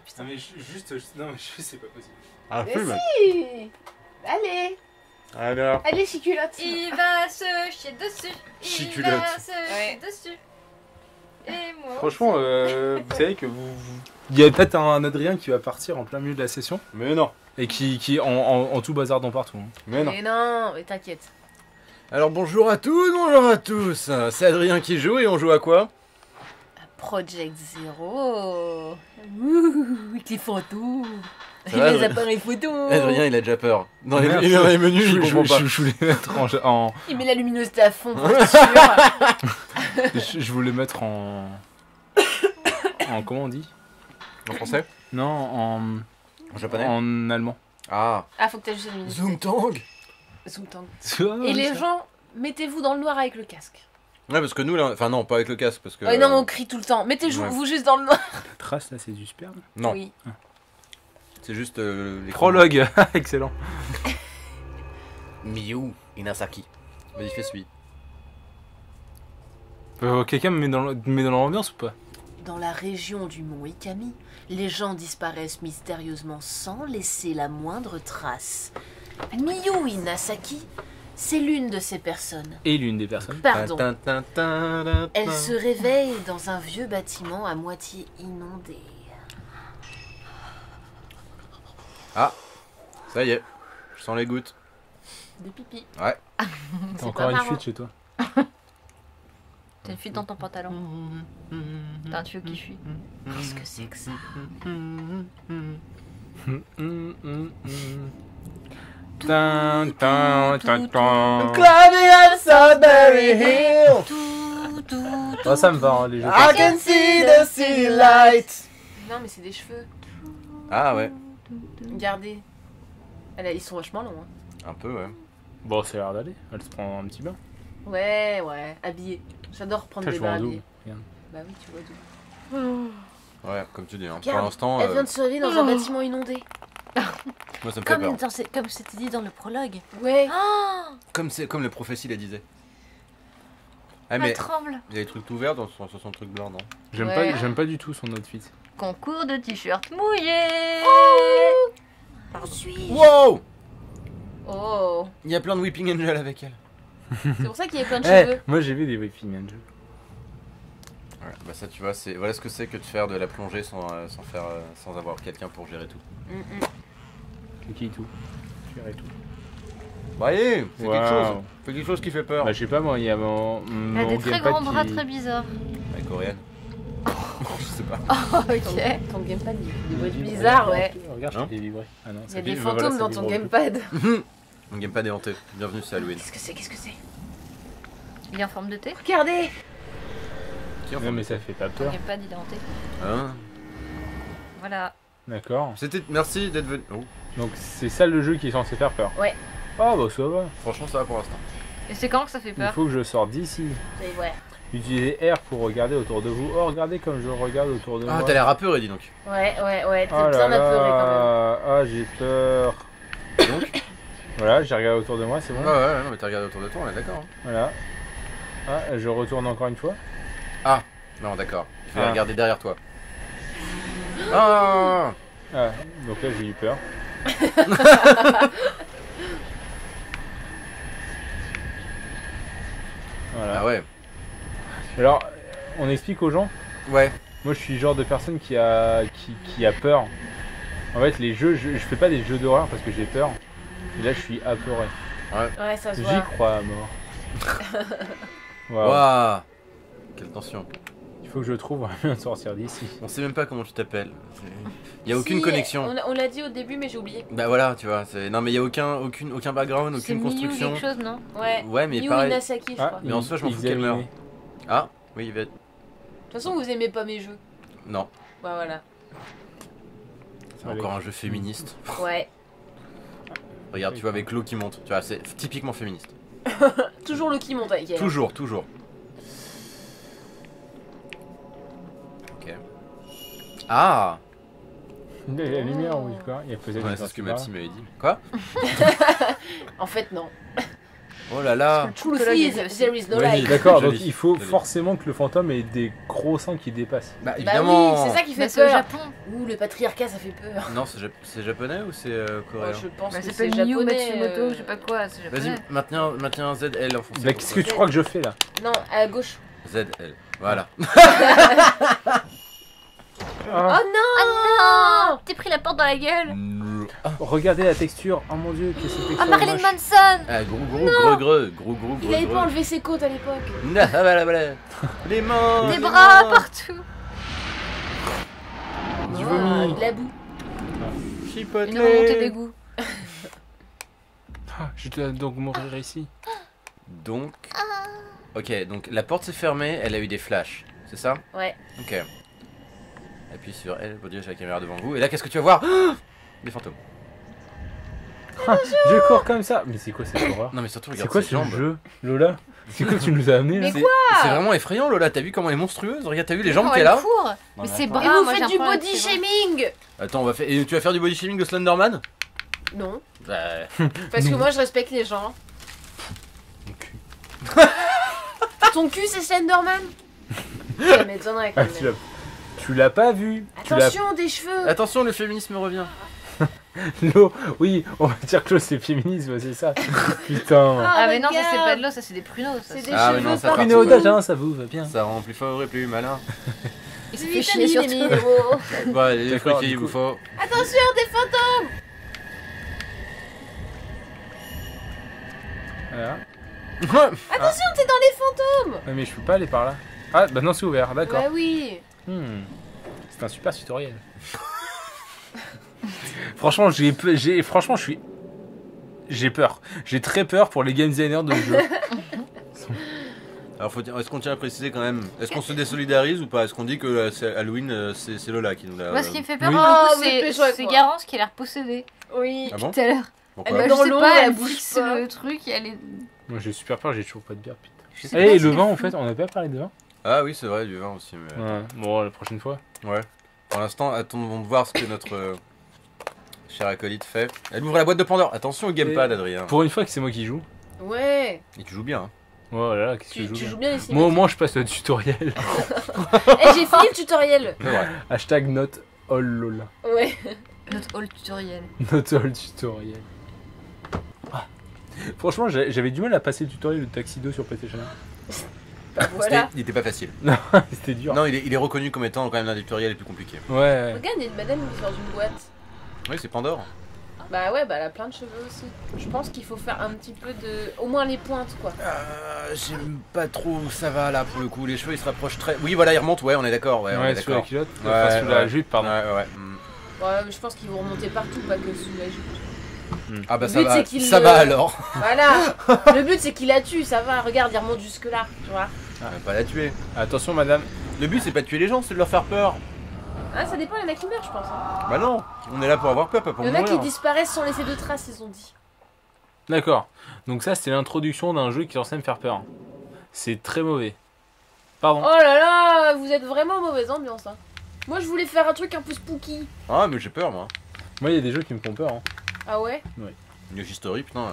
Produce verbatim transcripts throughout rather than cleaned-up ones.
putain. Non mais je- juste, je- non mais je c'est pas possible. Un Mais film. si. Allez, Alors. allez, chiculotte. Il va se chier dessus. Il Chiculotte. va se Ouais. chier dessus. Et moi. Franchement, euh, vous savez que vous, vous- il y a peut-être un Adrien qui va partir en plein milieu de la session Mais non. et qui, qui en, en, en tout bazardant partout. Hein. Mais non. Mais non, mais t'inquiète. Alors bonjour à tous, bonjour à tous. C'est Adrien qui joue et on joue à quoi? Project Zero. Ouh, avec les photos. Ça Et va, les Adrien appareils photos. Adrien il a déjà peur. Dans les, Merde, il est dans les menus, je, il je, comprend je, pas. je voulais mettre en, en Il met la luminosité à fond, pour être sûr. je, je voulais mettre en en comment on dit? En français? Non, en En japonais? en allemand. Ah. Ah, faut que t'ajustes la luminosité. Zoom-tang. Zoom-tang. Et Et les gens, mettez-vous dans le noir avec le casque. Ouais parce que nous là, enfin non pas avec le casque parce que... Ouais, non, on crie tout le temps. Mettez-vous ouais. vous juste dans le noir. La trace là, c'est du sperme. Non, Oui. c'est juste euh, les... Prologue, excellent. Miyu Inasaki. Vas-y fais celui. Euh, Quelqu'un me met dans le- me met dans l'ambiance ou pas? Dans la région du mont Ikami, les gens disparaissent mystérieusement sans laisser la moindre trace. Miyu Inasaki, c'est l'une de ces personnes. Et l'une des personnes. Pardon. Tin, tin, tin, tin, Elle tin. se réveille dans un vieux bâtiment à moitié inondé. Ah, ça y est, je sens les gouttes. De pipi. Ouais. T'as C'est encore pas une marrant. fuite chez toi. T'as une fuite dans ton pantalon. T'as un tuyau qui fuit. Qu'est-ce que c'est que ça? Hum, hum, hum. Tin, tin, tin, tin. Climbing up Sudbury Hill, Tout, tout, Ah, ça me va, hein, les jeux. I can see the city lights. Non, mais c'est des cheveux. Ah ouais, Regardez. Elle a- Ils sont vachement longs. Hein. un peu ouais. Bon, ça a l'air d'aller. Elle se prend un petit bain. Ouais, ouais, habillée. J'adore prendre Ça, des je vois bains en double. habillés. Regarde. Bah oui, tu vois d'où. Ouais, comme tu dis, hein. pour Regarde, l'instant, Elle euh, vient de se réveiller dans un bâtiment inondé. moi ça me fait Comme, peur. dans ces- comme c'était dit dans le prologue. Ouais. Ah, Comme, c'est, comme les prophéties les disaient. Ah elle mais tremble. il y a des trucs tout ouverts dans son, sur son truc blanc, non? J'aime Ouais. pas, j'aime pas du tout son outfit. Concours de t-shirt mouillé. Où suis-je? Wow. Oh. Il y a plein de Weeping Angel avec elle. C'est pour ça qu'il y a plein de Eh, cheveux. moi j'ai vu des Weeping Angel. Ouais, bah ça tu vois, c'est voilà ce que c'est que de faire de la plongée sans, euh, sans faire euh, sans avoir quelqu'un pour gérer tout. Mm, mm. C'est qui tout? Je verrai tout. Bah allez, c'est Wow. quelque chose. C'est quelque chose qui fait peur. Bah, je sais pas, moi, il y a mon. Elle a mon des très gamepad grands bras qui- très bizarres. La coréenne. je sais pas. Ok. Ton, ton gamepad, il fait des bruits bizarres, ouais. Regarde, je Hein te fais vibrer. Ah non, Il y ça a des vibre, voilà, fantômes ça dans ton vibre gamepad. Mon gamepad est hanté. Bienvenue, c'est Halloween. Qu'est-ce que c'est? Qu'est-ce que c'est? Il est en forme de thé. Regardez! Qui en plus. Non, mais ça fait pas Ton peur. gamepad, il est hanté. Hein Voilà. D'accord. C'était merci d'être venu. Oh, Donc, c'est ça le jeu qui est censé faire peur. Ouais. Ah, bah ça va. franchement ça va pour l'instant. Et c'est quand que ça fait Il peur? faut que je sorte d'ici. Et ouais. Utilisez R pour regarder autour de vous. Oh, regardez comme je regarde autour de Ah moi. t'as l'air apeuré dis donc. Ouais, ouais, ouais. T'es Oh là bien apeuré quand même. là. Ah, j'ai peur. Donc Voilà, j'ai regardé autour de moi, c'est bon. Ouais ouais non mais t'as regardé autour de toi, on est d'accord. hein. Voilà. Ah, je retourne encore une fois. Non d'accord. Il fallait Ah. regarder derrière toi. Ah Ah, donc là j'ai eu peur. Voilà. Ah ouais. Alors, on explique aux gens. Ouais. Moi, je suis le genre de personne qui a qui, qui a peur. En fait, les jeux, je, je fais pas des jeux d'horreur parce que j'ai peur. Et là, je suis apeuré. Ouais, ça se J'y voit. crois à mort. Waouh. Waouh. Quelle tension. Il faut que je trouve un moyen de sortir d'ici. On sait même pas comment tu t'appelles. Il y a aucune Si, connexion. On, a- on l'a dit au début, mais j'ai oublié. Bah voilà, tu vois, c'est non mais il y a aucun aucune aucun background, C'est aucune Miyu construction. quelque chose, non? Ouais. Ouais, mais Miyu pareil. Inasaki, je Ah, crois. Mais en soi, je m'en fous qu'elle examiner. meure. Ah, oui, Yvette. De toute façon, vous aimez pas mes jeux. Non, Bah voilà. c'est Allez. encore un jeu féministe. Ouais. Regarde, tu vois avec l'eau qui monte, tu vois, c'est typiquement féministe. Toujours le qui monte avec elle. Toujours, toujours. Ok. Ah. Il y a la lumière, oui, quoi. Il y a peut-être Ouais, une c'est ce que sortie ma par psy m'avait dit. Quoi? En fait, non. Oh là là. Truth Psychologue is, est aussi. there is no Oui, life. d'accord, donc Joli. il faut Joli. forcément que le fantôme ait des gros seins qui dépassent. Bah Bah évidemment. oui, c'est ça qui fait Bah, c'est au peur. Japon. Ouh, le patriarcat, ça fait peur. Non, c'est jap- c'est japonais ou c'est euh, Oh, coréen? je pense Bah, que ça c'est s'appelle Miyu japonais. Matsumoto, euh. je sais pas quoi, c'est Vas-y, japonais. maintiens, maintiens Z L en français. Bah, qu'est-ce que tu crois que je fais là? Non, à gauche. Z L. Voilà. Ah, Oh non Ah non, t'es pris la porte dans la gueule. regardez la texture, oh mon dieu, que cette texture Ah, Marilyn moche. Manson. Ah, gros gros gros gros gros gros Il avait gros pas enlevé ses côtes à l'époque. Ah, voilà, voilà. Les mains. Des les bras mains. partout. Du Ah, vomi. de la boue. Chipotle. Une remontée d'égout. Ah, je dois donc mourir ici. Donc. Ok, donc la porte s'est fermée, elle a eu des flashs, c'est ça? Ouais. Ok. Appuie sur L pour diriger la caméra devant vous. Et là, qu'est-ce que tu vas voir? Ah, des fantômes. Ah, je cours comme ça. Mais c'est quoi cette horreur? Non, mais surtout, C'est regarde quoi ses ce jambes. jeu, Lola? C'est quoi que tu nous as amené là? Mais C'est c'est vraiment effrayant, Lola. T'as vu comment elle est monstrueuse? Regarde, t'as vu les jambes Oh, qu'elle elle a? court. Non, Mais mais c'est attends. bras. Et vous moi, faites j'ai du un problème body avec ses bras. shaming. Attends, on va faire. Et tu vas faire du body shaming de Slenderman? Non. Bah. Parce que Non. moi je respecte les gens. Mon cul. Ton cul c'est Slenderman? Ça m'étonnerait quand Ah, tu même. l'as- tu l'as pas vu? Tu l'as- Attention, des cheveux. Attention, le féminisme revient. L'eau, oui, on va dire que l'eau c'est féminisme, c'est ça. Putain. Ah, mais non, ça regarde. c'est pas de l'eau, ça c'est des pruneaux. Ça, C'est c'est- des Ah, mais cheveux non, ça partout. part. Prenez au dage, hein, ça vous va bien. Ça rend plus fort et plus malin. Il se C'est fait chier surtout. vitamine, les minéraux. Bon, les D'accord, fruits qu'il du vous coup- faut. Attention, des fantômes. Voilà. Attention, t'es dans les fantômes. Ouais, mais je peux pas aller par là. Ah, bah non, c'est ouvert, d'accord. Bah oui. Hmm. C'est un super tutoriel. Franchement, j'ai peu- j'ai franchement, je suis j'ai peur. J'ai très peur pour les game designers de jeu. Alors, faut dire- est-ce qu'on tient à préciser quand même? Est-ce qu'on se désolidarise ou pas? Est-ce qu'on dit que euh, c'est Halloween, euh, c'est c'est Lola qui nous l'a. Moi, ce qui me fait peur, Oui. pour le Oh, coup, mais c'est pécho avec c'est moi. Garance qui a l'air possédée Oui. Ah bon? tout à l'heure. Pourquoi? Elle Je dans sais l'ombre, pas, elle elle bouge fixe pas. le truc et elle est. Moi, j'ai super peur, j'ai toujours pas de bière, putain. Je sais Eh, pas et si le elle vin, est en fait, on n'a pas parlé de vin. Ah oui, c'est vrai, du vin aussi. Mais... Ouais. Bon, la prochaine fois. Ouais. Pour l'instant, attendons de voir ce que notre euh, cher acolyte fait. Elle ouvre la boîte de Pandore. Attention au gamepad, Adrien. Pour une fois que c'est moi qui joue. Ouais. Et tu joues bien. Hein. Oh là là, qu'est-ce que Tu, je joue tu bien. joues bien ici. Moi, au mec. moins, je passe le tutoriel. Eh, j'ai fini le tutoriel. C'est vrai. Hashtag not all Lola. Ouais. notre hall tutoriel. Not all tutoriel. Ah. Franchement, j'ai- j'avais du mal à passer le tutoriel de Taxi deux sur PlayStation. Bah voilà. C'était- Il était pas facile. Non, c'était dur. Non, il est, il est reconnu comme étant quand même l'un des tutoriels les plus compliqués. Ouais, ouais. Regarde, il y a une madame qui sort d'une boîte. Oui, c'est Pandore. Bah ouais, bah elle a plein de cheveux aussi. Je pense qu'il faut faire un petit peu de... Au moins les pointes, quoi. Euh, j'aime pas trop où ça va là pour le coup. Les cheveux ils se rapprochent très. Oui, voilà, ils remontent. Ouais, on est d'accord. Ouais, on est Ouais, sous la d'accord. culotte. Ouais, enfin, sous la ouais. jupe, pardon. Ouais, ouais, ouais. Mm. Ouais, mais je pense qu'ils vont remonter partout, pas que sous la jupe. Ah bah Le ça but, va. c'est qu'il Ça le- va alors. Voilà. Le but, c'est qu'il la tue, ça va. Regarde, il remonte jusque là, tu vois. Ah, pas la tuer. Attention, madame. Le but c'est pas de tuer les gens, c'est de leur faire peur. Ah, ça dépend, il y en a qui meurent, je pense. hein. Bah non, on est là pour avoir peur, pas pour Il y en a mourir. qui disparaissent sans laisser de traces, ils ont dit. D'accord. Donc ça, c'était l'introduction d'un jeu qui est censé me faire peur. C'est très mauvais. Pardon. Oh là là, vous êtes vraiment en mauvaise ambiance. Hein. Moi, je voulais faire un truc un peu spooky. Ah mais j'ai peur moi. Moi, il y a des jeux qui me font peur. Hein. Ah ouais? Yoshi Story, putain.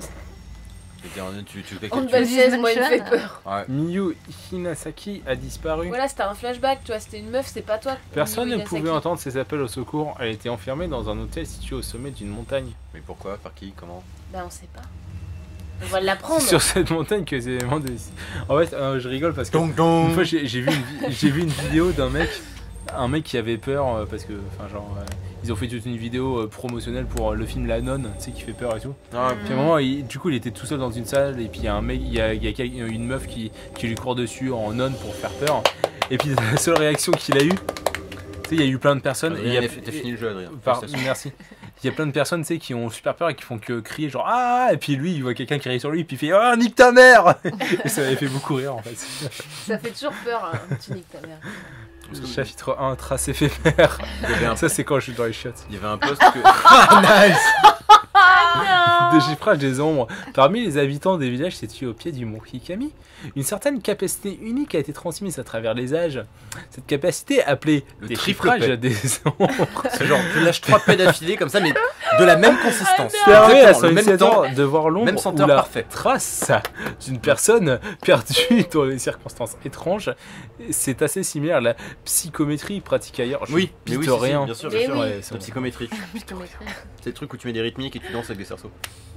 C'était en- Tu, tu, tu, En tu- belle Luigi's seize, moi, il me fait Mansion. peur. Ouais. Miyu Hinasaki a disparu. Voilà, c'était un flashback, tu vois, c'était une meuf, c'est pas toi. Personne ne Miyu pouvait Inazaki. entendre ses appels au secours. Elle était enfermée dans un hôtel situé au sommet d'une montagne. Mais pourquoi? Par qui? Comment? Bah, on sait pas. On va l'apprendre. C'est sur cette montagne que les éléments de... En fait, euh, je rigole parce que Donc donc. une fois j'ai j'ai vu, une vi- j'ai vu une vidéo d'un mec, un mec qui avait peur euh, parce que, enfin genre, euh, ils ont fait toute une vidéo euh, promotionnelle pour euh, le film La Nonne, tu sais, qui fait peur et tout. Ah, Puis à un moment, il- du coup, il était tout seul dans une salle et puis il y a un mec, il y a, il y a quel- une meuf qui, qui lui court dessus en nonne pour faire peur. Et puis la seule réaction qu'il a eue, tu sais, il y a eu plein de personnes. et il y a, Adrien, t'as fini le jeu, Adrien. Par- Félicitations. merci. Il y a plein de personnes, tu sais, qui ont super peur et qui font que crier genre ah, et puis lui, il voit quelqu'un qui arrive sur lui et puis il fait ah, nique ta mère. Et ça m'avait fait beaucoup rire en fait. Ça fait toujours peur, hein, tu niques ta mère. Parce que Chapitre un, trace éphémère. Il y avait un, Ça, c'est quand je suis dans les chiottes. il y avait un post que. Ah, nice. Ah déchiffrage des ombres. Parmi les habitants des villages situés au pied du mont Hikami, une certaine capacité unique a été transmise à travers les âges. Cette capacité, appelée Le déchiffrage triple des ombres, C'est genre, tu lâches trois pets d'affilée comme ça, mais de la même consistance. permet à Exactement, son le même initiateur temps. de voir l'ombre même ou senteur la parfait. trace d'une personne perdue dans des circonstances étranges. C'est assez similaire à la psychométrie pratiquée ailleurs. Je Oui, mais pite oui, si, si, rien. bien sûr, Mais bien sûr. oui. Ouais, c'est La bon. psychométrie. C'est le truc où tu mets des rythmiques et tu danses avec des cerceaux.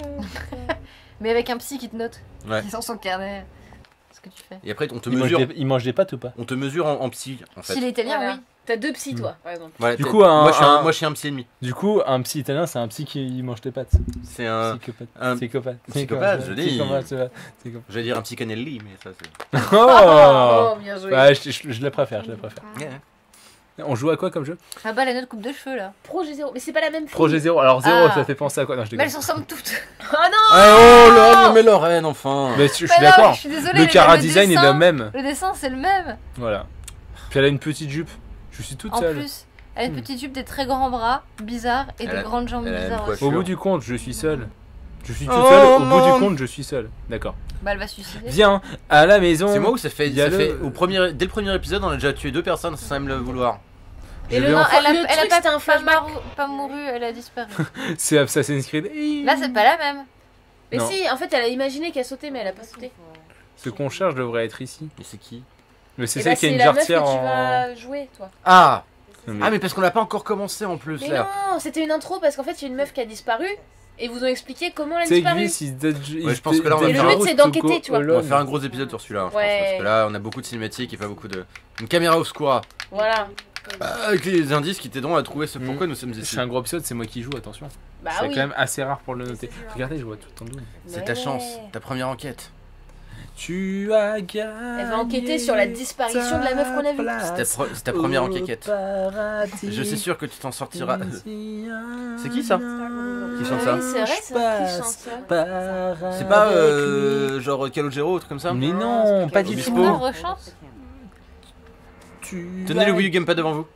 Mais avec un psy qui te note. Ouais. Qui est sur son carnet. Ce que tu fais. Et après, on te Il mange, mesure, des, il mange des pâtes ou pas? on te mesure en, en psy, en fait. S'il est italien, Voilà. oui. T'as deux psys, toi, par exemple. Voilà, Du t'es- coup, un- moi, je suis un, un- moi, je suis un psy et demi. Du coup, un psy italien, c'est un psy qui mange tes pâtes. C'est un, Psychopathe. un- Psychopathe. psychopathe, je dis. Psychopathe, c'est vrai. Psychopathe. j'allais dire un psychanelli, mais ça c'est. Oh, Oh, bien joué. Ouais, je, je, je la préfère, je la préfère. Ouais. On joue à quoi comme jeu? Ah bah, la note coupe de cheveux là. Projet zéro. Mais c'est pas la même fille. Projet zéro. Alors zéro, Ah. ça fait penser à quoi? Non, je Mais déconne. elles se ressemblent toutes. Oh non Ah, oh là, mais Lorraine, enfin. Mais je, je Bah suis non, d'accord. je suis désolée. Le mais cara le design est dessin- le même. Le dessin, c'est le même. Voilà. Puis elle a une petite jupe. Je suis toute En seule. plus, elle a une Hmm. petite jupe, des très grands bras bizarres et Elle des a- grandes jambes elle a une bizarres coiffe. aussi. Au bout du compte, je suis seule. Je suis toute Oh, seule. Au bout non. du compte, je suis seule. D'accord. Bah, elle va se suicider. Viens à la maison. C'est moi où ça fait, Il y a ça le- fait au premier, dès le premier épisode, on a déjà tué deux personnes sans même le vouloir. Je Et le vais nom- en- Elle a, Le elle a truc, pas, c'était un pas, flashback. marou- pas mouru, elle a disparu. C'est Assassin's Creed. Là, c'est pas la même. Mais Non. si, en fait, elle a imaginé qu'elle sautait, mais elle a pas sauté. Ce qu'on cherche devrait être ici. Mais c'est qui? Mais c'est Et celle bah, qui a c'est une la meuf que tu jarretière en. vas jouer, toi. Ah Non, mais- Ah, mais parce qu'on n'a pas encore commencé en plus Mais là. non, c'était une intro parce qu'en fait, il y a une meuf qui a disparu et vous ont expliqué comment elle a C'est disparu. Gvis, il se Ouais, je pense que là, on va Et le faire- but, c'est d'enquêter, tu vois. On va faire un gros épisode sur celui-là, hein, je pense, Ouais. parce que là, on a beaucoup de cinématiques et pas beaucoup de. Une caméra obscura. Voilà. Euh, avec les indices qui t'aideront à trouver ce Mm. pourquoi nous sommes ici. C'est un gros épisode, c'est moi qui joue, attention. Bah c'est oui. quand même assez rare pour le noter. Regardez, je vois tout en double. C'est ta Ouais. chance, ta première enquête. Tu as gagné. Elle va enquêter sur la disparition de la meuf qu'on a vue. C'est ta, pro- c'est ta première enquête. Je suis sûr que tu t'en sortiras. C'est qui ça Qui chante ça Oui, c'est vrai, c'est vrai qui chante ça. C'est pas euh, genre Calogero ou truc comme ça? Mais non, pas du Obispo. tout. Kinder rechante. Tu Tenez le as- Wii U Gamepad devant vous.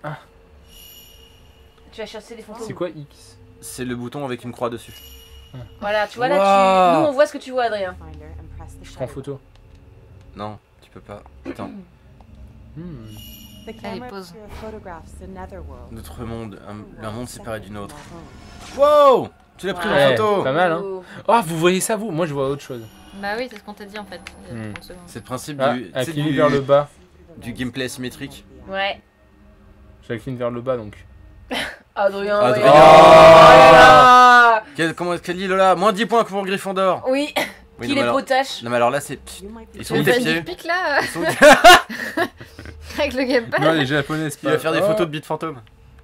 Tu vas chercher des photos. C'est quoi X? C'est le bouton avec une croix dessus. Voilà, tu vois là, Wow. tu... nous on voit ce que tu vois, Adrien. Je prends photo. Non, tu peux pas. Attends. Hmm. Allez, pause. Notre monde, un, un monde séparé du nôtre. Wow! Tu l'as pris Ouais. en photo! Pas mal, hein. Oh, vous voyez ça, vous? Moi, je vois autre chose. Bah oui, c'est ce qu'on t'a dit en fait. il y a Hmm. trente secondes. C'est le principe Ah, du, tu sais, incliné du, vers le bas. du gameplay asymétrique. Ouais. J'incline vers le bas, donc. Adrien. Adrien. ouais. Oh Oh là là. Quel, comment, quel dit Lola? Moins dix points pour Gryffondor! Oui, Oui, qu'il non, mais est alors, potache. non, mais alors là, c'est. Ils sont où Tu tes fais une pieds? dick pic là Ils sont où- avec le gamepad. Non, les japonais, c'est Il pas. va faire des Oh. photos de Beat Fantôme.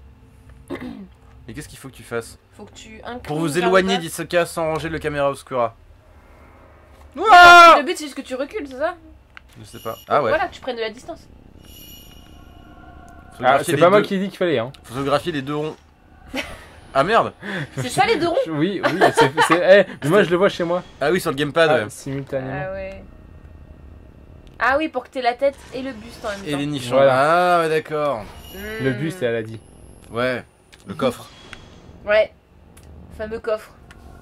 Et qu'est-ce qu'il faut que tu fasses? Faut que tu inclines Pour vous vers le éloigner bas. d'Isoka sans ranger le caméra obscura. Le but c'est juste que tu recules, c'est ça? Je sais pas. Ah ouais. Voilà, que tu prennes de la distance. Ah, Photographier c'est les pas moi deux- qui ai dit qu'il fallait, hein. Photographier les deux ronds. Ah merde! C'est ça les deux ronds? Oui, oui, c'est. c'est- eh, mais moi, je le vois chez moi. Ah oui, sur le gamepad, Ah, ouais. simultanément. Ah ouais. Ah oui, pour que t'aies la tête et le buste en même Et temps. les nichons. Voilà. Ah ouais, d'accord. Mmh. Le buste, elle a dit. Ouais. Le coffre. Ouais. Fameux coffre.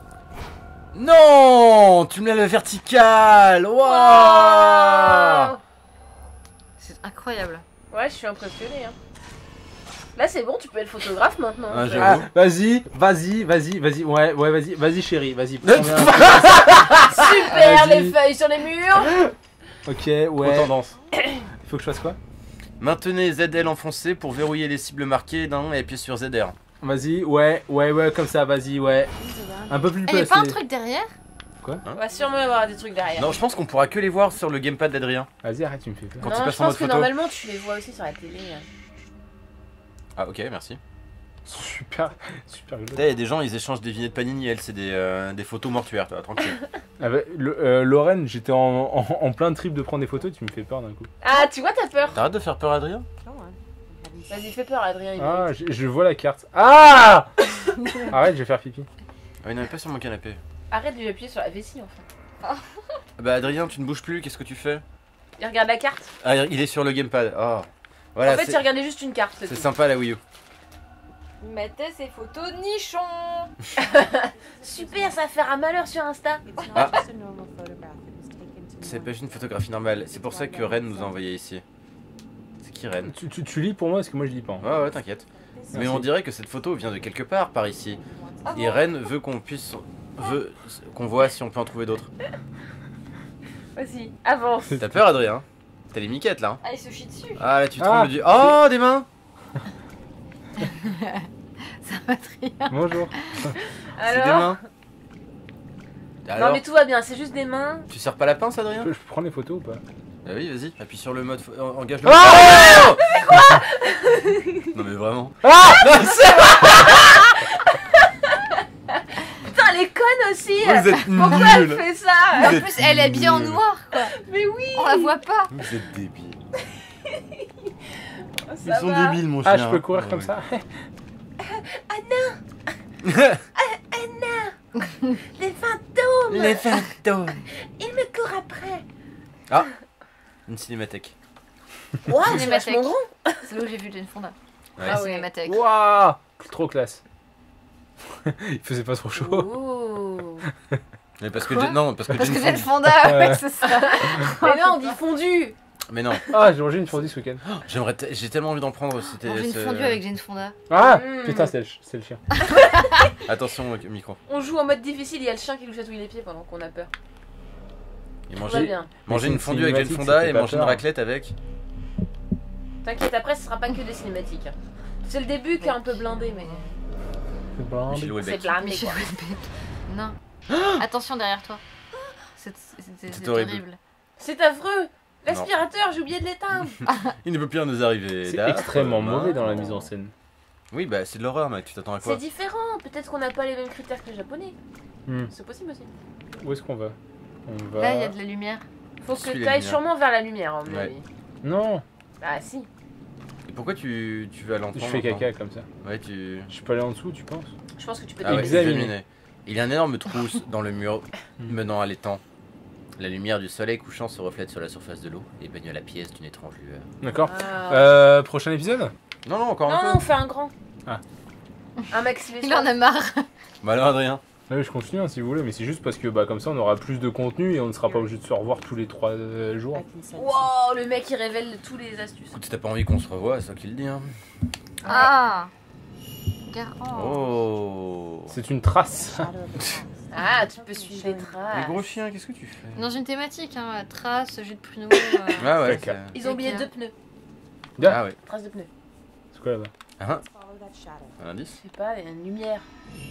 Non! Tu me l'as la verticale! Waouh! Oh C'est incroyable. Ouais, je suis impressionnée. Hein. Là, c'est bon, tu peux être photographe maintenant. Ah, hein. j'avoue. Ah, vas-y, vas-y, vas-y, vas-y, ouais, ouais, vas-y, vas-y, chérie, vas-y. Mais- prends bien. Super, Vas-y. les feuilles sur les murs. Ok, Trop ouais. tendance. Il faut que je fasse quoi? Maintenez Z L enfoncé pour verrouiller les cibles marquées d'un et appuyez sur Z R. Vas-y, ouais, ouais, ouais, comme ça, vas-y, ouais. Un peu plus Il y a placé. pas un truc derrière? On va sûrement avoir des trucs derrière. Non, je pense qu'on pourra que les voir sur le gamepad d'Adrien. Vas-y, arrête, tu me fais peur. Quand non, tu je passes en pense mode que photo. normalement tu les vois aussi sur la télé. hein. Ah ok, merci. Super, super Là, rigolo. il y a des gens, ils échangent des vignettes Panini, elle, c'est des, euh, des photos mortuaires, toi, tranquille. Ah bah, le- euh, Lorraine, j'étais en, en, en plein trip de prendre des photos, tu me fais peur d'un coup. Ah, tu vois, t'as peur. T'arrêtes de faire peur à Adrien? Vas-y, fais peur, Adrien. il Ah, je, je vois la carte. Ah Arrête, je vais faire pipi. Ah, il n'en est pas sur mon canapé. Arrête de lui appuyer sur la vessie, enfin. Bah Adrien, tu ne bouges plus, qu'est-ce que tu fais? Il regarde la carte. Ah, il est sur le gamepad. Oh. Voilà, en fait, c'est il regardait juste une carte. c'est c'est tout. sympa la Wii U. Mettez ses photos de nichons. Super, ça va faire un malheur sur Insta. Ah. C'est pas juste une photographie normale. C'est pour ça que Ren nous a envoyé ici. C'est qui Ren? Tu, tu, tu lis pour moi parce que moi je lis pas. hein. Ouais, ouais, t'inquiète. Mais on dirait que cette photo vient de quelque part par ici. Ah Et bon Ren veut qu'on puisse. veut qu'on voit si on peut en trouver d'autres. Vas-y, avance. T'as peur, Adrien? T'as les miquettes là? hein Ah, il se chie dessus. Ah, là tu Ah, trouves du. Oh, des mains! Ça va très bien. Bonjour. C'est des Alors mains. Non Alors, mais tout va bien, c'est juste des mains. tu sers pas la pince, Adrien? Je, je peux prendre les photos ou pas? Bah oui, vas-y, appuie sur le mode. en- Engage le. Ah Oh non, mais vraiment. Putain, elle est conne aussi. Vous êtes Pourquoi elle nuls! fait ça? Vous En êtes plus, elle est habillée en nuls. noir, quoi. Mais oui. On la voit pas. Vous êtes débiles. Ça Ils sont va. débiles, mon chien. Ah, je peux courir Ah, comme ouais. ça? Des fantômes. Les fantômes. Il me court après. Ah, une cinémathèque. Waouh, c'est Cinémathèque. vachement grand. C'est là où j'ai vu Jane Fonda. Ouais. Ah ouais. Cinémathèque. Waouh! Trop classe. Il faisait pas trop chaud. Oh. Mais parce que Quoi Jane- non, parce que Parce que Jane Jane Fonda- Fonda, ouais, Ouais. c'est ça. Mais non, on dit fondu. Mais non, Ah, j'ai mangé une fondue ce week-end. j'aimerais, t- j'ai tellement envie d'en prendre. C'était. J'ai une ce- fondue avec Jane Fonda. Ah! Mm. Putain, c'est le, ch- c'est le chien. Attention au micro. On joue en mode difficile, il y a le chien qui nous chatouille les pieds pendant qu'on a peur. Et Tout va manger, bien. manger Mais une c'est fondue avec Jane cinématique, Fonda c'était et pas manger une peur. raclette avec. T'inquiète, après ce sera pas que des cinématiques. C'est le début qui est un peu blindé, mais C'est bon. Michel c'est Houellebecq. blindé Michel quoi. Houellebecq. Non. Attention derrière toi. C'est c'est- c'est- C'est c'est horrible. horrible. C'est affreux. L'aspirateur, j'ai oublié de l'éteindre. Il ne peut plus rien nous arriver. C'est D'accord. extrêmement mauvais dans la mise en scène. Oui, bah c'est de l'horreur, mec. Tu t'attends à quoi? C'est différent. Peut-être qu'on n'a pas les mêmes critères que les japonais. Hmm. C'est possible aussi. Où est-ce qu'on va? On va. Là, il y a de la lumière. Faut que Suis les tu ailles lumières. sûrement vers la lumière, en mon Ouais. avis. Non! Ah si. Et pourquoi tu, tu vas à l'entrée? Je fais caca comme ça. Ouais, tu. Je peux aller en dessous, tu penses? Je pense que tu peux Ah ouais, t'examiner. Examiner. examiner. Il y a un énorme trou dans le mur Hmm. menant à l'étang. La lumière du soleil couchant se reflète sur la surface de l'eau et baigne la pièce d'une étrange lueur. D'accord. Ah. Euh, prochain épisode? Non, non, encore Non, un non, peu. on fait un grand. Ah. Un max Il en a marre. Bah alors, Adrien. Ah oui, je continue hein, si vous voulez, mais c'est juste parce que bah, comme ça on aura plus de contenu et on ne sera pas obligé de se revoir tous les trois euh, jours. Wow, le mec il révèle tous les astuces. Écoute, si t'as pas envie qu'on se revoie, c'est toi qui le dis. Hein. Ah. Garant. Oh. C'est une trace. Ah, tu peux suivre les Mais traces. gros chien, qu'est-ce que tu fais? Dans une thématique, hein, traces, jus de pruneau. euh, Ah ouais. Caca. c'est- Ils ont oublié Caca. deux pneus. c'est- Ah ouais. Traces de pneus. C'est quoi là-bas? Ah, un indice? Je sais pas, il y a une lumière.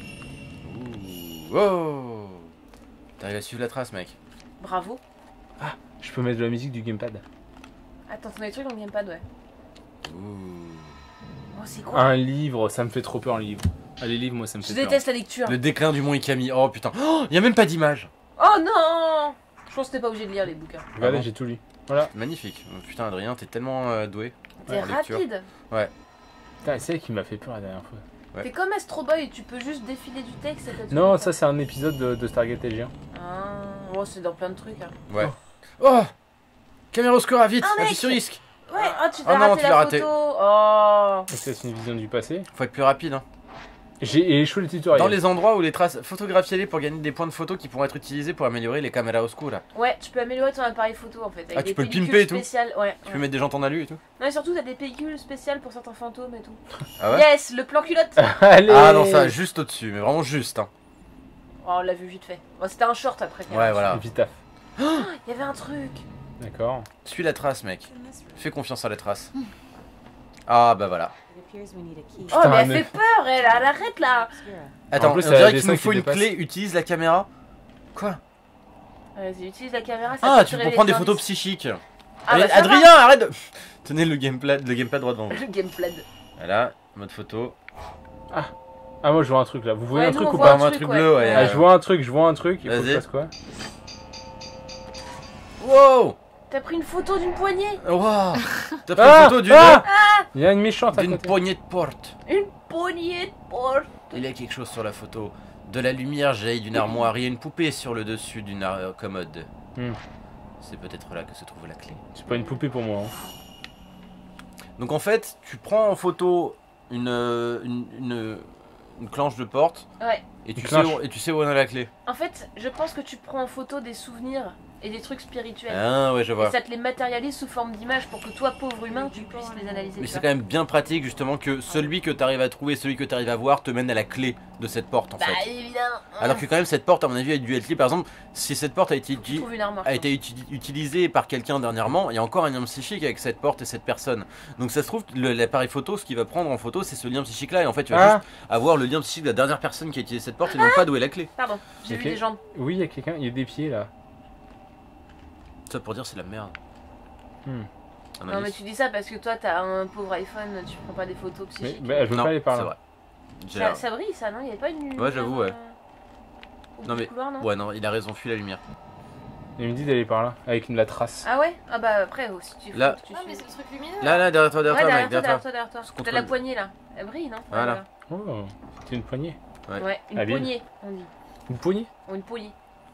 Ouh. Oh. T'arrives à suivre la trace, mec. Bravo. Je peux mettre de la musique du gamepad. Attends, t'en as des trucs dans le gamepad, ouais. Ouh. Oh, c'est quoi? Un livre, ça me fait trop peur un livre. Ah, les livres, moi ça me Je fait peur. déteste la lecture. Le déclin du mont Ikami. Oh putain. Oh, y a même pas d'image. Oh non! Je pense que t'es pas obligé de lire les bouquins. Regardez, Ah bon j'ai tout lu. Voilà. Magnifique. Oh, putain, Adrien, t'es tellement euh, doué. T'es en lecture. rapide. Putain, c'est elle qui m'a fait peur la dernière fois. Ouais. T'es comme Astro Boy, tu peux juste défiler du texte. et t'as tout Non, le ça temps. c'est un épisode de, de Stargate L G un. Ah, oh, c'est dans plein de trucs. Hein. Ouais. Oh, caméra au score, vite. Ah, mec. Appuie sur risque. Ouais, oh, tu Oh t'as non, raté tu la l'as photo. raté. Oh. Et ça, c'est une vision du passé. Faut être plus rapide. Hein. J'ai échoué le tutoriel. Dans les endroits où les traces, photographiez-les pour gagner des points de photo qui pourront être utilisés pour améliorer les caméras oscura. Ouais, tu peux améliorer ton appareil photo en fait. Avec Ah, des tu peux le pellicules pimper et tout spéciales. Ouais. Tu ouais. peux mettre des gens en alu et tout. Non, et surtout, t'as des pellicules spéciales pour certains fantômes et tout. Ah ouais. Yes, le plan culotte. Allez. Ah non, ça, juste au-dessus, mais vraiment juste. Hein. Oh, on l'a vu vite fait. Bon, c'était un short après. quand Ouais, même. voilà. Vite taf. Il y avait un truc. D'accord. Suis la trace, mec. Fais confiance à la trace. Ah bah voilà. Oh, Putain, mais elle un fait œuf. peur, elle, elle arrête là. Attends, En plus, on ça a dirait des qu'il nous seins faut qui une dépassent. clé. Utilise la caméra. Quoi? Vas-y, utilise la caméra. Ça Ah, peut te tu peux révéler prendre des des photos indices. psychiques. Ah, Allez, bah, ça va. Adrien, arrête de... Tenez le gamepad, le gamepad droit devant vous. Le gameplay. Voilà, mode photo. Ah, moi je vois un truc là. Vous voyez Ouais, un nous, truc on ou voit pas Vraiment un truc bleu, ouais. Ah, je vois un truc, je vois un truc. Il faut que je Vas-y. fasse quoi? Wow. T'as pris une photo d'une poignée. Wow. T'as pris Ah, une photo d'une ah Il y a une méchante à d'une côté. poignée de porte. Une poignée de porte. Il y a quelque chose sur la photo. De la lumière jaillit d'une armoire. Il y a une poupée sur le dessus d'une ar- euh, commode. Hmm. C'est peut-être là que se trouve la clé. C'est pas une poupée pour moi. Hein. Donc en fait, tu prends en photo une, euh, une, une, une clenche de porte Ouais. et tu, Une sais clenche. où, et tu sais où on a la clé. En fait, je pense que tu prends en photo des souvenirs et des trucs spirituels. Ah ouais, je Et vois. ça te les matérialise sous forme d'image pour que toi, pauvre humain, tu puisses les analyser. Mais tu c'est vois. quand même bien pratique justement que celui que tu arrives à trouver, celui que tu arrives à voir te mène à la clé de cette porte en Bah fait. évidemment. Alors que quand même cette porte à mon avis elle a dû être liée. Par exemple, si cette porte a été, Tu uti- trouves une armoire. a été uti- utilisée par quelqu'un dernièrement, il y a encore un lien psychique avec cette porte et cette personne. Donc ça se trouve, le- l'appareil photo, ce qu'il va prendre en photo, c'est ce lien psychique là. Et en fait, tu vas Ah, juste avoir le lien psychique de la dernière personne qui a utilisé cette porte et non pas d'où est la clé. Pardon, j'ai Ok. vu des jambes. oui, il y a quelqu'un, il y a des pieds là. Ça pour dire c'est la merde. Hmm. Un Non mais indice. tu dis ça parce que toi t'as un pauvre iPhone, tu prends pas des photos Mais psychiques. bah, je veux Non, pas aller par c'est là. vrai. J'ai ça, la- ça brille ça, non? Il y avait pas une lumière. Ouais, j'avoue, ouais. euh, au bout Non, du mais- couloir, non Ouais non, il a raison, fuis la lumière. Il me dit d'aller par là, avec la trace. Ah ouais? Ah bah après, oh, si tu Là. faut que tu Ah, mais suis. c'est le truc lumineux. Là, là, derrière toi, Ouais, derrière toi, derrière mec, toi, derrière derrière toi. toi, derrière toi. Ce T'as contrôle. la poignée là. Elle brille, non? Voilà. Ouais, Oh, c'est une poignée. Ouais. Ouais, une Habile. poignée, on dit. Une poignée? Ou une poulie.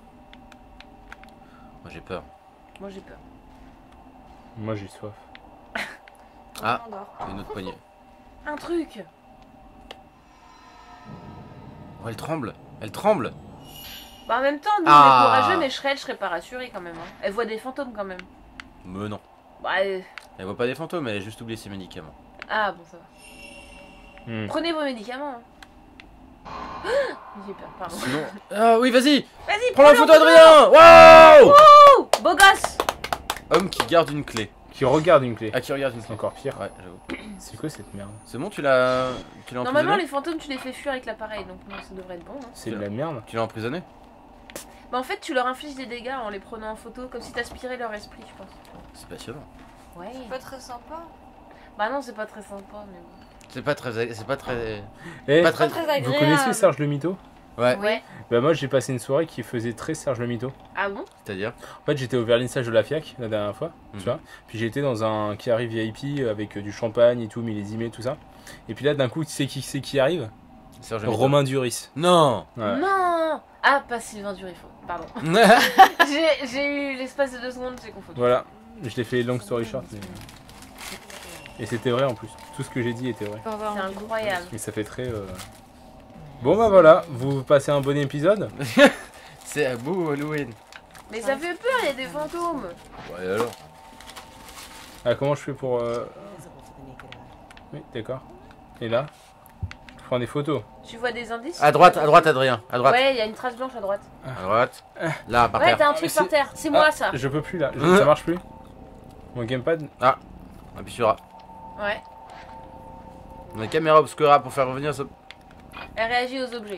Moi j'ai peur. Moi j'ai peur. Moi j'ai soif. Ah. On dort. Une autre poignée. Un truc. Oh, elle tremble. Elle tremble. Bah en même temps, nous Ah. on est courageux, mais je serais elle, je serais pas rassurée quand même. hein. Elle voit des fantômes quand même. Mais non. Bah, euh, Elle voit pas des fantômes, elle a juste oublié ses médicaments. Ah bon, ça va. Hmm. Prenez vos médicaments. hein. J'ai peur, pardon. Sinon. Ah oui, vas-y. Vas-y, Prends la prends-le photo, en Adrien. Waouh. Ouh, beau gosse. Homme qui garde une clé. Qui regarde une clé. Ah, qui regarde une C'est clé. encore pire. Ouais, j'avoue. C'est quoi cette merde? C'est bon, tu l'as. Tu l'as Normalement, emprisonné les fantômes, tu les fais fuir avec l'appareil, donc non, ça devrait être bon. hein. C'est de la merde. Tu l'as emprisonné. Bah en fait, tu leur infliges des dégâts en les prenant en photo, comme si t'aspirais leur esprit, je pense. C'est passionnant. Ouais. C'est pas très sympa. Bah non, c'est pas très sympa, mais bon. C'est pas très. C'est pas très. Eh, Pas très. Pas très vous agréable. connaissez Serge le Mytho? Ouais. Ouais. Bah moi j'ai passé une soirée qui faisait très Serge le Mytho. Ah bon? C'est-à-dire. En fait j'étais au vernissage de la FIAC la dernière fois, Mhm. tu vois. Puis j'étais dans un qui arrive V I P avec euh, du champagne et tout, millésimé, tout ça. Et puis là d'un coup tu sais qui c'est qui arrive? Serge Amito. Romain Duris. Non. Ouais. Non. Ah, pas Sylvain Durifo, pardon. Ah, J'ai j'ai eu l'espace de deux secondes, j'ai confondu. Voilà, je l'ai fait long story short. mais- Et c'était vrai en plus. Tout ce que j'ai dit était vrai. On peut avoir C'est un petit incroyable. Mais ça fait très. euh, Bon bah voilà, vous passez un bon épisode. C'est à bout Halloween. Mais ça fait peur, il y a des fantômes. Ouais, alors. Ah comment je fais pour. euh, Oui, d'accord. Et là, je prends des photos. Tu vois des indices? À droite, à droite, Adrien. À droite. Ouais, il y a une trace blanche à droite. À droite. Là, par Ouais, terre. t'as un truc C'est- par terre. C'est moi Ah, ça. Je peux plus là, Je- Hein ça marche plus. Mon gamepad. Appuie sur A. Ouais. On a une caméra obscura pour faire revenir ce. Elle réagit aux objets.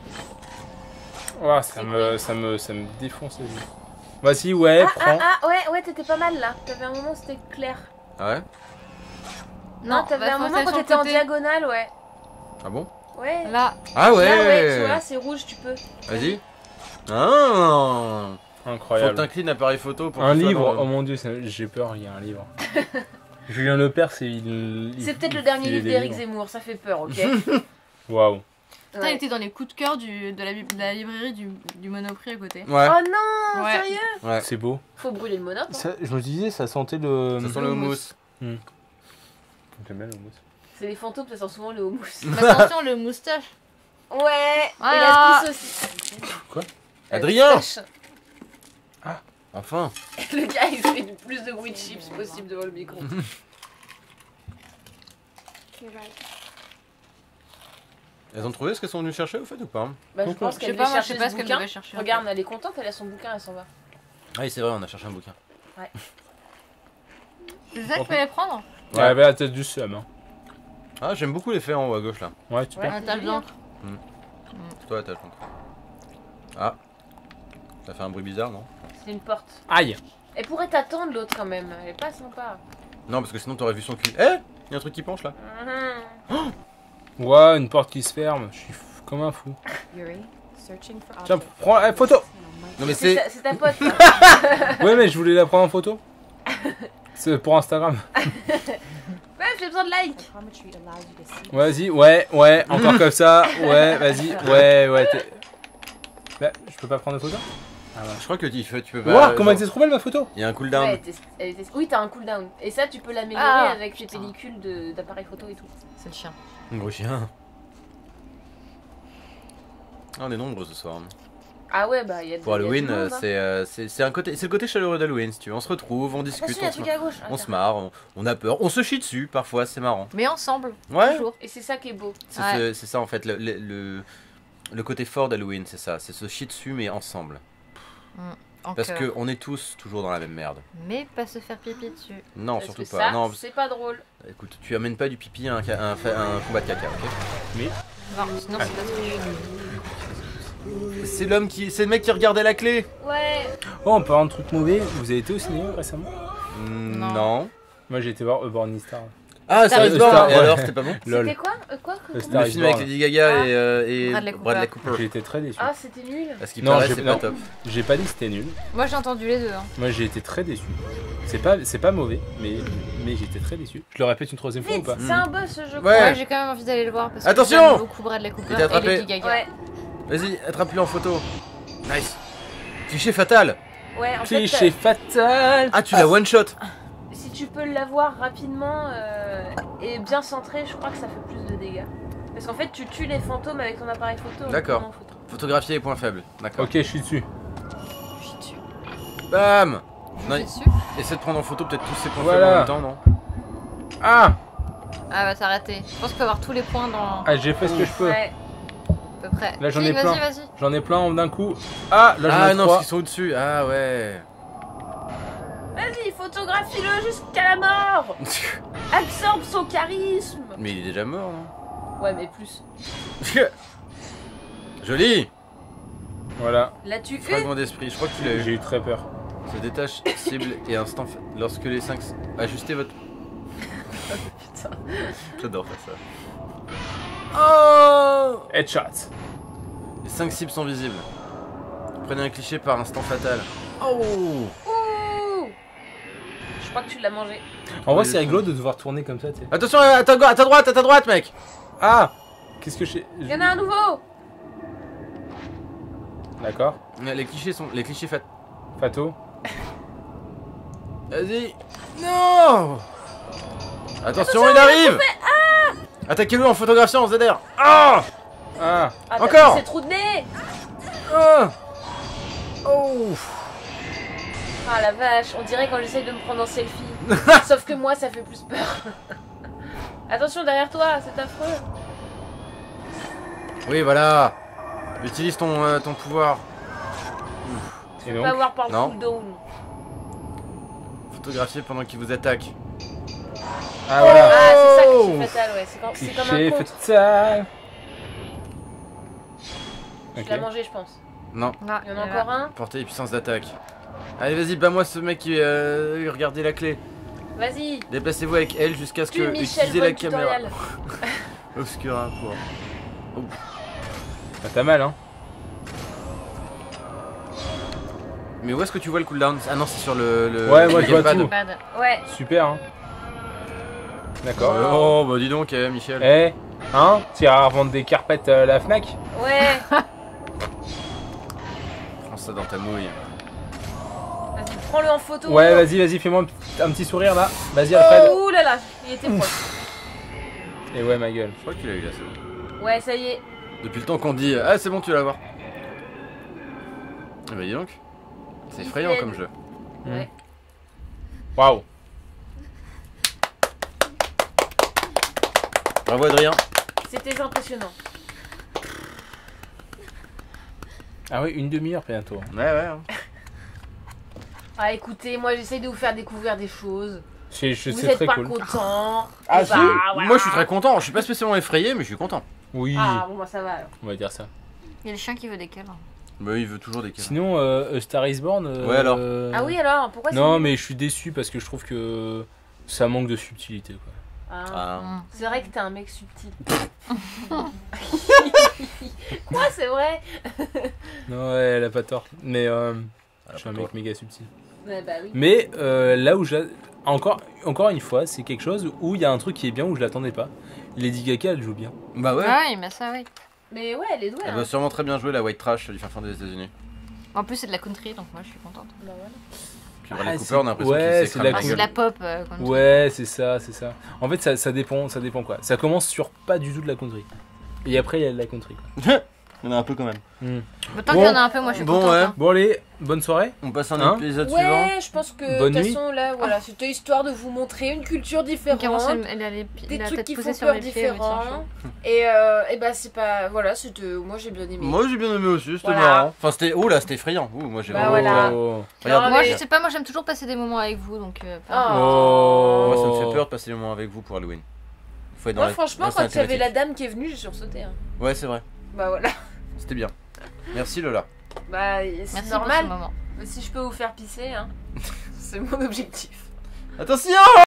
Ouah, ça me, ça me, ça me défonce les yeux. Vas-y, ouais, Ah, prends. ah, ah, ouais, ouais, t'étais pas mal là. T'avais un moment, c'était clair. Ah ouais. Non, t'avais bah, un faut moment aller quand sur le t'étais en côté. diagonale, ouais. Ah bon. Ouais. Là, Ah Là, ouais, tu ouais. vois, c'est rouge, tu peux. Vas-y. Ah. Faut que Incroyable. t'inclines l'appareil photo pour. Un que tu sois livre, dans- oh mon dieu, ça- j'ai peur, il y a un livre. Julien Lepers, c'est. il- il- C'est peut-être il le dernier filait livre des d'Éric livres. Zemmour, ça fait peur, ok? Waouh. putain, Ouais. il était dans les coups de cœur du, de, la, bi- de la librairie du, du Monoprix à côté. Ouais. Oh non, Ouais. sérieux? Ouais. C'est beau. Faut brûler le monop. hein. Je me disais, ça sentait le. Ça sent le houmous. J'aime bien le houmous. C'est les fantômes, ça sent souvent le houmous. Mais attention, le moustache. Ouais, et Voilà. la pisse aussi. Quoi? La Adrien. pistache. Enfin. Le gars, il fait le plus de bruit de chips possible devant le micro. Elles ont trouvé ce qu'elles sont venues chercher au fait ou pas? Bah, je pense Je qu'elle sais devait pas, moi, je chercher sais pas ce ce qu'elle bouquin. devait chercher. Regarde, elle est contente, elle a son bouquin, elle s'en va. Ah oui, c'est vrai, on a cherché un bouquin. C'est ça qu'il fallait prendre? Ouais, elle avait la tête du seum. Hein. Ah, j'aime beaucoup l'effet en haut à gauche là. Ouais, tu Ouais. peux. Un table d'encre. Toi, t'as le compte. Ah. Ça fait un bruit bizarre, non? C'est une porte. Aïe! Elle pourrait t'attendre l'autre quand même, elle est pas sympa. Non, parce que sinon t'aurais vu son cul. Eh! Il y a un truc qui penche là. Mhm. Ouais, une porte qui se ferme. Je suis fou- comme un fou. Tiens, prends la photo! Non, mais C'est c'est. ta, c'est ta pote. là. Ouais, mais je voulais la prendre en photo. C'est pour Instagram. Ouais, j'ai besoin de like. Vas-y, ouais, ouais, encore comme ça. Ouais, vas-y, ouais, ouais. t'es- Bah, je peux pas prendre de photo? Ah bah, je crois que tu, tu peux Wow, pas. comment elle genre, était trop belle ma photo. Il y a un Ouais, cooldown. elle était- elle était- Oui, t'as un cooldown. Et ça, tu peux l'améliorer Ah, avec les putain. pellicules de- d'appareil photo et tout. C'est le chien. Un gros chien. Ah, on est nombreux ce soir. Ah ouais, bah il y a de Pour il y a du Halloween, monde, euh, hein. c'est euh, c'est c'est un côté, c'est le côté chaleureux d'Halloween si tu veux. On se retrouve, on discute, Attention, il y a on un se, truc à gauche. Ah, on se d'accord. marre, on, on a peur, on se chie dessus parfois, c'est marrant. Mais ensemble, Ouais, toujours. Et c'est ça qui est beau. c'est Ouais. ce- c'est ça en fait, le, le, le, le côté fort d'Halloween, c'est ça, c'est se chier dessus mais ensemble. En Parce cœur. qu'on est tous toujours dans la même merde. Mais pas se faire pipi dessus. Non, Parce surtout que pas. ça, Non, c'est pas drôle. écoute, tu amènes pas du pipi à un, ca- un, fa- un combat de caca, ok? Non, sinon c'est pas C'est l'homme qui, c'est le mec qui regardait la clé. Ouais. Oh, en parlant de trucs mauvais, vous avez été au cinéma récemment? Mm, Non. non. Moi j'ai été voir A Born Star. Ah, Star Star is Born. Born. Et alors, c'était pas bon? Lol. C'était quoi Euh, Quoi que- Le Star Le is film avec Born. Lady Gaga Ah. et, euh, et Bradley Cooper. Bradley Cooper. J'ai été très déçu. Ah, c'était nul. Parce qu'il Non, paraît, j'ai- c'est non. pas top. J'ai pas dit que c'était nul. Moi j'ai entendu les deux. Hein. Moi j'ai été très déçu. C'est pas, c'est pas mauvais, mais, mais j'étais très déçu. Je le répète une troisième fois ou Vite, pas? c'est un boss ce jeu. Ouais. Ouais, j'ai quand même envie d'aller le voir parce que Attention, j'aime beaucoup Bradley Cooper Il t'a et attrapé. Lady Gaga. Ouais. Vas-y, attrape-le en photo. Nice. Cliché fatal. Ouais, en fait, Cliché fatal. Ah, tu l'as one shot. si tu peux l'avoir rapidement euh, et bien centré, je crois que ça fait plus de dégâts. Parce qu'en fait, tu tues les fantômes avec ton appareil photo. en D'accord. prenant en photo. Photographier les points faibles. D'accord. Ok, je suis dessus. Je suis dessus. Bam. Je Non, suis dessus. essaie de prendre en photo peut-être tous ces points Voilà. faibles en même temps, non? Ah, Ah bah t'as raté. Je pense qu'on peut avoir tous les points dans ah j'ai fait ce que je peux. Ouais. à peu près. Là, j'en Si, ai plein. Vas-y, vas-y. J'en ai plein d'un coup. Ah, là j'en Ah ai non, trois. parce qu'ils sont au-dessus. Ah ouais. Vas-y, photographie-le jusqu'à la mort. Absorbe son charisme. Mais il est déjà mort, non? Ouais, mais plus. Joli. Là, tu Fragment d'esprit, je crois que tu l'as eu. J'ai eu très peur. Se détache, cible et instant. fa- Lorsque les cinq. Ajustez votre. Putain. J'adore faire ça. Oh, headshot. Les cinq cibles sont visibles. Prenez un cliché par instant fatal. Oh. Ouh. Je crois que tu l'as mangé. En vrai, c'est rigolo de devoir tourner comme ça, tu sais. Attention, à ta, à ta droite, à ta droite, mec. Ah, qu'est-ce que je. Il y en a un nouveau. D'accord. Les clichés sont. Les clichés fat. Fato. Vas-y. Non. Attention, il arrive. Attaquez-le en photographiant en Z R. Ah. Ah, Ah, t'as Encore. pris ses trous de nez. Ah. Oh. Ah la vache, on dirait quand j'essaye de me prendre en selfie. Sauf que moi, ça fait plus peur. Attention derrière toi, c'est affreux. Oui, voilà. Utilise ton, euh, ton pouvoir. et On donc va voir par le Non. cooldown. Photographier pendant qu'il vous attaque. Ah voilà. Ah, c'est ça Oh. cliché fatal, ouais. C'est comme, c'est comme Cliché un contre. fatal. Tu Ok. l'as mangé, je pense. Non. Ah, Il y en a et là. encore un. Portée et puissance d'attaque. Allez, vas-y, bats-moi ce mec qui. Euh, regardez la clé. Vas-y. Déplacez-vous avec elle jusqu'à ce Tu que. Michel Utilisez la Von caméra. tutoriel. Obscura pour. Ah, t'as mal, hein. Mais où est-ce que tu vois le cooldown? Ah non, c'est sur le. le Ouais, moi, le je vois gamepad. tout. Bad. Ouais. Super, hein. D'accord. Oh, bah dis donc, eh, Michel. Eh, hein, tu iras revendre des carpettes à la Fnac? Ouais. Prends ça dans ta mouille. Vas-y, prends-le en photo. Ouais, vas-y, vas-y, fais-moi un, petit- un petit sourire là. Vas-y, Alfred. Ouh là là, il était proche. Et ouais, ma gueule. Je crois qu'il a eu là, c'est bon. Ouais, ça y est. Depuis le temps qu'on dit. Ah, c'est bon, tu vas l'avoir. Eh bah dis donc. C'est effrayant Nickel. comme jeu. Ouais. Waouh. Bravo Adrien. C'était impressionnant. Ah oui, une demi-heure bientôt. Ouais, ouais. hein. Ah, écoutez, moi j'essaye de vous faire découvrir des choses. Je, je Vous c'est êtes très pas cool. content. Ah, Eh si. bah, voilà. Moi je suis très content. Je suis pas spécialement effrayé, mais je suis content. Oui, Ah, bon, bah ça va alors. on va dire ça. Il y a le chien qui veut des câlins. Bah, il veut toujours des câlins. Sinon, euh, A Star is Born. euh, Ouais, alors. euh, Ah oui, alors pourquoi c'est Non, nul mais je suis déçu parce que je trouve que ça manque de subtilité. Quoi. Ah. Ah. Mm. C'est vrai que t'es un mec subtil. Quoi, c'est vrai? Non, ouais, elle a pas tort. Mais euh, Ah, je suis un pas mec tort. méga subtil. Ouais, bah oui. Mais euh, là où je la- encore, encore une fois, c'est quelque chose où il y a un truc qui est bien où je l'attendais pas. Lady Gaga, elle joue bien. Bah ouais. Ah oui, mais ça, oui. Mais ouais, elle est douée. Elle hein. va sûrement très bien jouer la white trash du fin fond des États-Unis. En plus, c'est de la country, donc moi je suis contente. Bah voilà. Puis Bradley Ah, Cooper, c'est- on a l'impression ouais, qu'il c'est s'écrame la la Ah, c'est gueule. de la pop euh, country. Ouais, c'est ça, c'est ça. En fait, ça, ça dépend, ça dépend quoi. Ça commence sur pas du tout de la country. Et après, il y a de la country. Quoi. Il y en a un peu quand même. Hmm. Mais tant Bon. qu'il y en a un peu, moi je suis Bon, contente. ouais. hein. Bon allez, bonne soirée. On passe à un Hein épisode suivant. Ouais, je pense que Bonne de toute nuit. façon là, voilà, c'était histoire de vous montrer une culture différente, Donc, avant, elle, elle a les pi- des la trucs tête qui posée font sur peur les pieds, oui, c'est un différents. Et euh, et bah c'est pas, voilà, c'était, moi j'ai bien aimé. Moi j'ai bien aimé aussi, c'était Voilà. marrant. Enfin c'était, oh là c'était effrayant. Ouh, moi j'ai Bah, vraiment- voilà. Oh. Regarde, Non, Moi mais- je sais pas, moi j'aime toujours passer des moments avec vous, donc... euh, peu Ah. importe. Oh. Moi ça me fait peur de passer le moment avec vous pour Halloween. Faut être dans Moi la- franchement, rester quand il y avait la thématique. dame qui est venue, j'ai sursauté. Hein. Ouais c'est vrai, Bah voilà. c'était bien. Merci Lola. Bah c'est Merci pour ce normal. moment. Si je peux vous faire pisser, hein, c'est mon objectif. Attention.